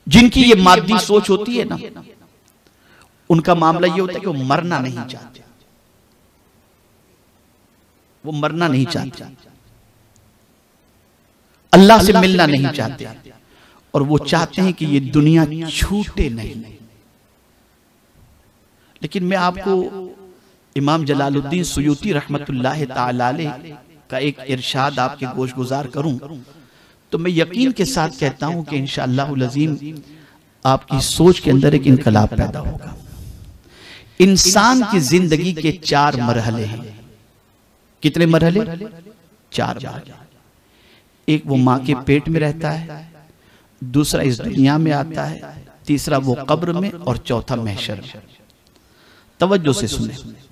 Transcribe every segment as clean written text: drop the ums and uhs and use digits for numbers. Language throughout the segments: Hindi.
जिनकी ये मादी सोच होती है ना, उनका मामला ये होता है कि वो मरना नहीं चाहते, वो मरना नहीं चाहते, अल्लाह से मिलना नहीं चाहते, और वो चाहते हैं कि ये दुनिया छूटे नहीं। लेकिन मैं आपको इमाम जलालुद्दीन सुयूती रहमतुल्लाह ताला अलैह का एक इरशाद आपके गोशगुजार करूं तो मैं यकीन के साथ कहता हूं कि इंशाअल्लाहुल अज़ीम आपकी सोच के अंदर एक इनकलाब पैदा होगा। इंसान की जिंदगी के 4 मरहले हैं। कितने मरहले? 4 मरहले। एक वो माँ के पेट में रहता है, दूसरा इस दुनिया में आता है, तीसरा वो कब्र में, और चौथा महशर में। तवज्जो से सुने,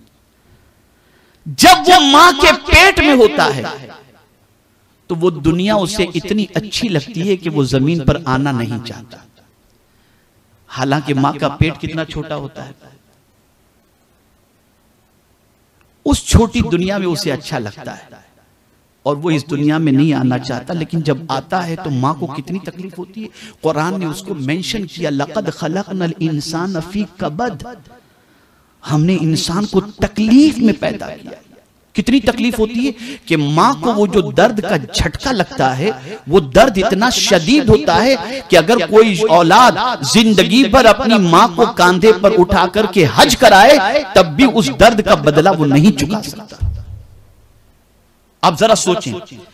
जब वो माँ के पेट में होता है तो वो दुनिया उसे इतनी अच्छी लगती है कि वो जमीन पर आना नहीं चाहता। हालांकि माँ का पेट कितना छोटा होता है, उस छोटी दुनिया में उसे अच्छा लगता है और वो इस दुनिया में नहीं आना चाहता। लेकिन जब आता है तो माँ को कितनी तकलीफ होती है। कुरान ने उसको मेंशन किया, लक़द खलक़नल इंसान फी कबद, हमने इंसान को तकलीफ में पैदा किया। कितनी तकलीफ होती है कि माँ को वो जो दर्द का झटका लगता है, वो दर्द इतना शदीद होता है कि अगर कोई औलाद जिंदगी भर अपनी माँ को कांधे पर उठा करके हज कराए तब भी उस दर्द का बदला वो नहीं चुका सकता। आप जरा सोचें,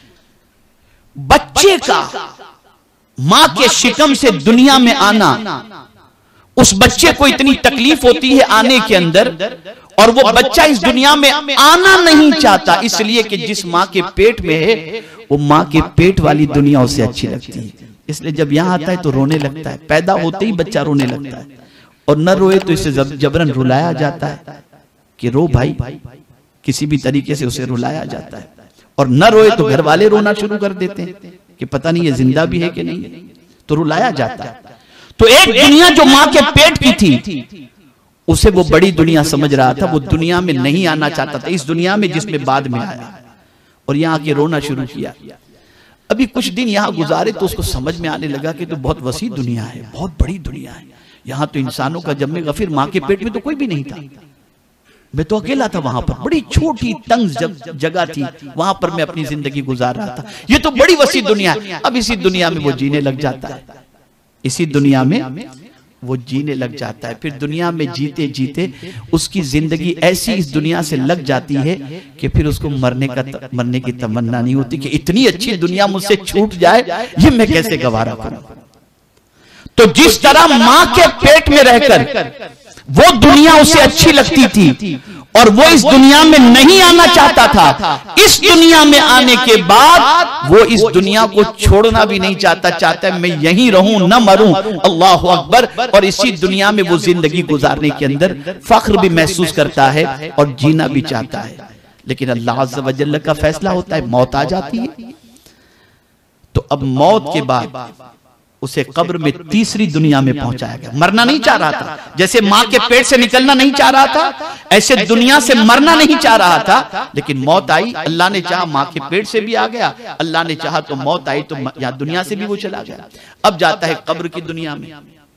बच्चे का माँ के शिकम से दुनिया में आना, उस बच्चे को इतनी तकलीफ होती है आने के अंदर, और वो बच्चा इस दुनिया में आना नहीं चाहता, इसलिए कि जिस माँ के पेट में है वो माँ के पेट वाली दुनिया उसे अच्छी लगती है। इसलिए जब यहां आता है तो रोने लगता है। पैदा होते ही बच्चा रोने लगता है, और न रोए तो इसे जबरन रुलाया जाता है कि रो भाई, किसी भी तरीके से उसे रुलाया जाता है। और न रोए तो घर वाले रोना शुरू कर देते हैं कि पता नहीं ये जिंदा भी है कि नहीं, तो रुलाया जाता है। तो एक दुनिया जो माँ के पेट की थी उसे वो बड़ी दुनिया समझ रहा था, वो दुनिया में नहीं आना चाहता था, इस दुनिया में जिसमें बाद में आया, और यहाँ आके रोना शुरू किया। अभी कुछ दिन यहाँ गुजारे तो उसको समझ में आने लगा कि तो बहुत वसी दुनिया है, बहुत बड़ी दुनिया है, यहाँ तो इंसानों का जन्मेगा। फिर माँ के पेट में तो कोई भी नहीं था, मैं तो अकेला था वहां पर, बड़ी छोटी तंग जगह थी, वहां पर मैं अपनी जिंदगी गुजार रहा था। ये तो बड़ी वसी दुनिया है। अब इसी दुनिया में वो जीने लग जाता है, इसी दुनिया में वो जीने लग जाता है। फिर दुनिया में जीते जीते उसकी जिंदगी ऐसी इस दुनिया से लग जाती है कि फिर उसको मरने की तमन्ना नहीं होती कि इतनी अच्छी दुनिया मुझसे छूट जाए, ये मैं कैसे गवारा करूं। तो जिस तरह मां के पेट में रहकर वो दुनिया उसे अच्छी लगती थी और वो इस दुनिया में नहीं आना चाहता था, इस दुनिया में आने के बाद वो इस दुनिया को छोड़ना भी नहीं चाहता है मैं यहीं रहूं, न मरूं। अल्लाहु अकबर। और इसी दुनिया में वो जिंदगी गुजारने के अंदर फख्र भी महसूस करता है और जीना भी चाहता है। लेकिन अल्लाह अज़्ज़ व जल्ल का फैसला होता है, मौत आ जाती है। तो अब मौत के बाद उसे कब्र में तीसरी दुनिया में पहुंचाया गया। मरना नहीं चाह रहा था, जैसे मां के पेट से निकलना नहीं चाह रहा था, ऐसे दुनिया से मरना नहीं चाह रहा था। लेकिन मौत आई, अल्लाह ने चाहा मां के पेट से भी आ गया, अल्लाह ने चाहा तो मौत आई तो यहां दुनिया से भी वो चला गया। अब जाता है कब्र की दुनिया में।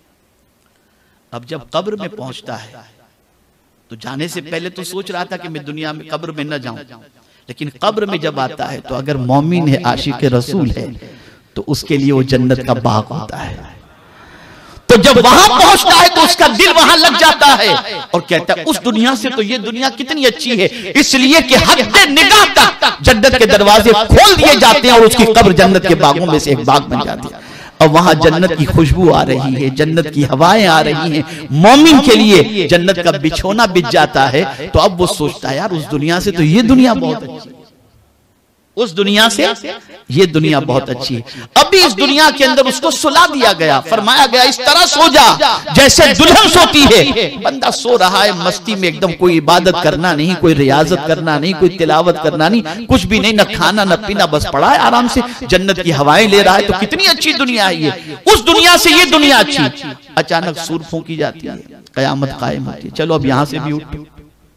अब जब कब्र में पहुंचता है तो जाने से पहले तो सोच रहा था कि मैं दुनिया में कब्र में न जाऊं, लेकिन कब्र में जब आता है तो अगर मोमिन है, आशिक रसूल है, तो उसके लिए वो जन्नत का बाग होता है। तो जब वहां पहुंचता है तो उसका दिल वहां लग जाता है और कहता है उस दुनिया से तो ये दुनिया कितनी अच्छी है, इसलिए कि हद निगाह तक जन्नत के दरवाजे खोल दिए जाते हैं और उसकी कब्र जन्नत के बागों में से एक बाग बन जाती है। अब वहां जन्नत की खुशबू आ रही है, जन्नत की हवाएं आ रही हैं, मोमिन के लिए जन्नत का बिछोना बिछ जाता है। तो अब वो सोचता है यार उस दुनिया से तो ये दुनिया बहुत अच्छी है, उस दुनिया से ये दुनिया बहुत अच्छी है। अभी इस दुनिया के अंदर उसको सुला दिया गया, फरमाया गया इस तरह सो जा जैसे दुल्हन सोती है। बंदा सो रहा है मस्ती में एकदम, कोई इबादत करना नहीं, कोई रियाजत करना नहीं, कोई तिलावत करना नहीं, कुछ भी नहीं, न खाना न पीना, बस पड़ा है आराम से, जन्नत की हवाएं ले रहा है। तो कितनी अच्छी दुनिया है ये, उस दुनिया से ये दुनिया अच्छी। अचानक सूर फूंकी जाती है, कयामत कायम होती है, चलो अब यहां से भी उठो।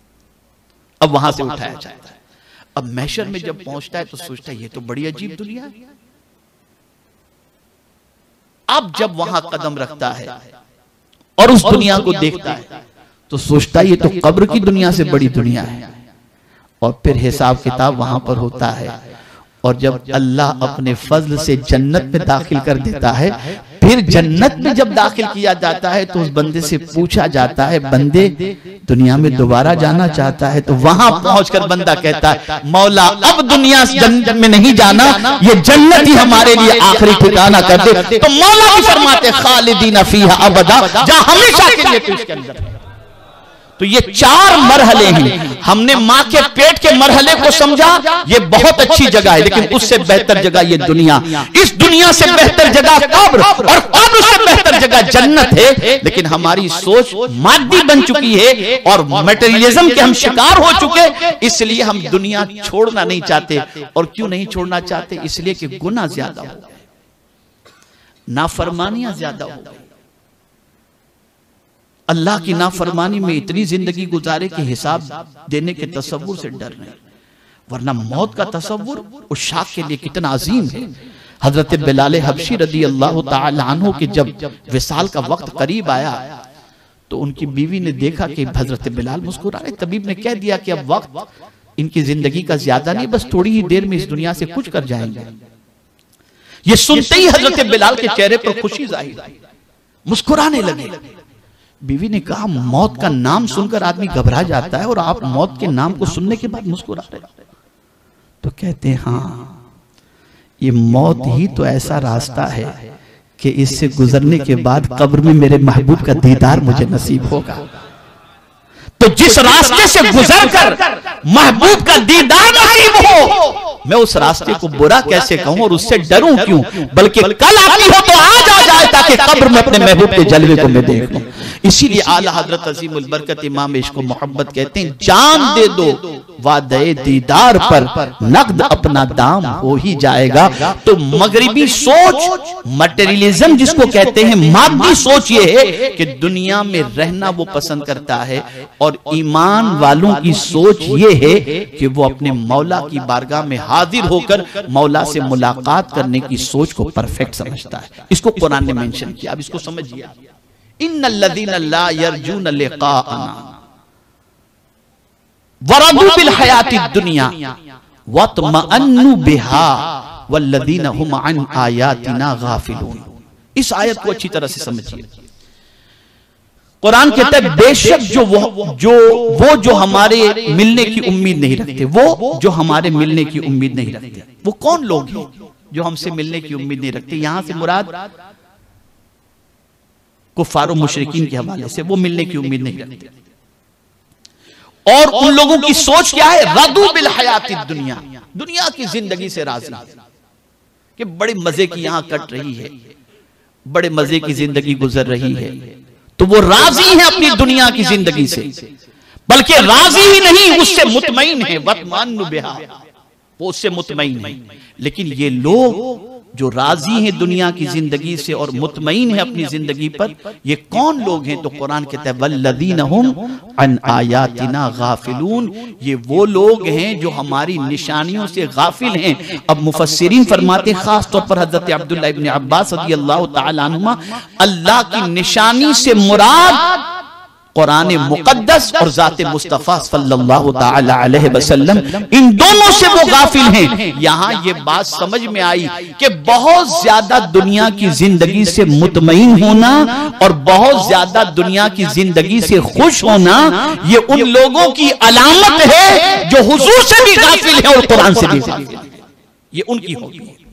अब वहां से उठाया जाता है। अब महशर में जब पहुंचता है तो सोचता है ये तो बड़ी अजीब दुनिया है। अब जब वहां कदम रखता है और उस दुनिया को देखता है तो सोचता है ये तो कब्र की दुनिया से बड़ी दुनिया है। और फिर हिसाब किताब वहां पर होता है। और जब अल्लाह अपने फजल से जन्नत में दाखिल कर देता है, फिर जन्नत में जब दाखिल किया जाता है तो उस बंदे से पूछा जाता है, बंदे दुनिया में दोबारा जाना चाहता है? तो वहां पहुंचकर बंदा कहता है, मौला अब दुनिया जन्नत में नहीं जाना, ये जन्नत ही हमारे लिए आखिरी ठिकाना कर दे। तो मौला भी फरमाते खालिदीन फीहा अबदा, जहां हमेशा के लिए इसके अंदर। तो ये 4 मरहले हैं। हमने माँ के पेट के मरहले को समझा, ये बहुत अच्छी जगह है, लेकिन उससे बेहतर जगह ये दुनिया। इस दुनिया से बेहतर जगह कब्र, और कब्र से बेहतर जगह जन्नत है। लेकिन हमारी सोच मादी बन चुकी है और मटेरियलिज्म के हम शिकार हो चुके, इसलिए हम दुनिया छोड़ना नहीं चाहते। और क्यों नहीं छोड़ना चाहते? इसलिए कि गुनाह ज्यादा हो गए, नाफरमानियां ज्यादा हो गई। अल्लाह की नाफरमानी में इतनी जिंदगी गुजारे कि हिसाब देने के तसव्वुर से डर नहीं। वरना मौत का तसव्वुर उस शाख के लिए कितना अजीम है। हजरत बिलाल हबशी रदी अल्लाह तआला अन्हु के जब विसाल का वक्त करीब आया तो उनकी बीवी ने देखा कि हजरत बिलाल मुस्कुरा रहे। तबीब ने कह दिया कि अब वक्त इनकी जिंदगी का ज्यादा नहीं, बस थोड़ी ही देर में इस दुनिया से कुछ कर जाएंगे। ये सुनते ही हजरत बिलाल के चेहरे पर खुशी जाहिर हुई, मुस्कुराने लगे। बीवी ने कहा, मौत का नाम सुनकर आदमी घबरा जाता है और आप मौत के नाम को सुनने के बाद मुस्कुरा रहे। तो कहते हैं, हाँ, ये मौत ही तो ऐसा रास्ता है कि इससे गुजरने के बाद कब्र में मेरे महबूब का दीदार मुझे नसीब होगा। तो जिस रास्ते से गुजरकर महबूब का दीदार नसीब हो, मैं उस रास्ते को बुरा कैसे कहूं और उससे डरूं क्यों? बल्कि कल आती हो तो आज आ जाए ताकि कब्र में अपने महबूब के जलवे को मैं देख लूं। इसीलिए आला हजरत अजीमुल बरकत इमाम इश्क मोहब्बत कहते हैं, जान दे दो वादे दीदार पर, नकद अपना दाम हो ही जाएगा। तो मगरिबी सोच, मटेरियलिज्म जिसको कहते हैं, मादी सोच ये है कि दुनिया में रहना वो पसंद करता है। और ईमान वालों की सोच ये है कि वो अपने मौला की बारगाह में हाजिर होकर मौला से मुलाकात करने की सोच को परफेक्ट समझता है। इसको कुरान ने मेंशन किया। अब इसको समझिए, इन्नल्लज़ीना ला यरजून लिक़ाअना वरदू बिल हयातिद दुनिया वतमअन्नु बिहा वल्लज़ीना हुम अन आयातिना गाफिलून। इस आयत को अच्छी तरह से समझिए। कुरान कहता है, बेशक जो हमारे मिलने की उम्मीद नहीं रखते, वो जो हमारे मिलने की उम्मीद नहीं रखते, वो कौन लोग हैं जो हमसे मिलने की उम्मीद नहीं रखते? यहां से मुराद कुफ्फार और मुशरिकीन के हवाले से, वो मिलने की उम्मीद नहीं रखते। और उन लोगों की सोच क्या है? रदू बिल हयातिद दुनिया, दुनिया की जिंदगी से राजी कि बड़े मजे की यहां कट रही है, बड़े मजे की जिंदगी गुजर रही है। तो वो राजी है अपनी दुनिया की जिंदगी से, बल्कि राजी ही नहीं, उससे मुतमईन है। वतमअन्नु बिहा, वो उससे मुतमईन है। लेकिन ये लोग जो राजी हैं दुनिया की जिंदगी से और मुतमईन है अपनी जिंदगी पर, ये कौन लोग हैं? तो कुरान कहता है, वल्लज़ीना हुम अन आयातिना गाफिलून, ये वो लोग हैं जो हमारी निशानियों से गाफिल हैं। अब मुफस्सिरीन फरमाते, खास तौर पर हजरत अब्दुल्लाह इब्न अब्बास रज़ियल्लाहु ताला अन्हुमा, अल्लाह की निशानी से मुराद कुरान मुक़द्दस और ज़ात मुस्तफ़ा सल्लल्लाहु ताला अलैहि वसल्लम, इन दोनों से वो गाफिल हैं। यहां ये बात समझ में आई कि बहुत ज्यादा दुनिया की जिंदगी से मुतमईन होना और बहुत ज्यादा दुनिया की जिंदगी से खुश होना, ये उन लोगों की अलामत है जो हुजूर से भी गाफिल है और कुरान से भी गाफिल है। ये उनकी होगी।